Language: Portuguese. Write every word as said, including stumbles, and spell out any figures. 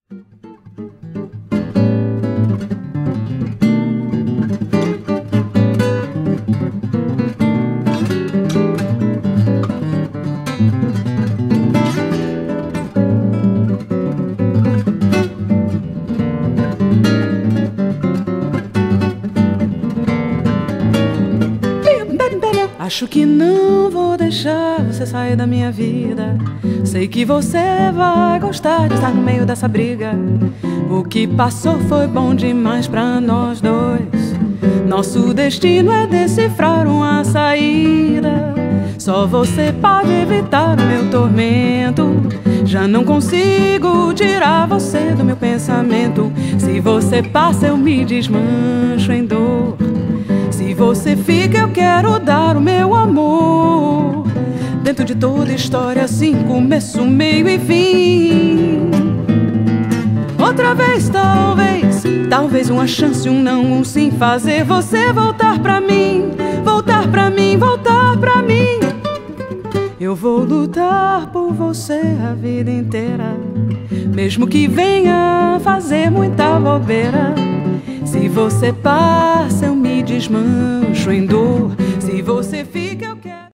Acho que não vou deixar você sair da minha vida. Sei que você vai gostar de estar no meio dessa briga. O que passou foi bom demais pra nós dois. Nosso destino é decifrar uma saída. Só você pode evitar o meu tormento. Já não consigo tirar você do meu pensamento. Se você passa eu me desmancho em dor. Se você fica eu quero dar o meu amor. Dentro de toda história assim, começo, meio e fim. Outra vez talvez, talvez uma chance, um não, um sim. Fazer você voltar pra mim, voltar pra mim, voltar pra mim. Eu vou lutar por você a vida inteira, mesmo que venha fazer muita bobeira. Se você passa eu me desmancho em dor. Se você fica eu quero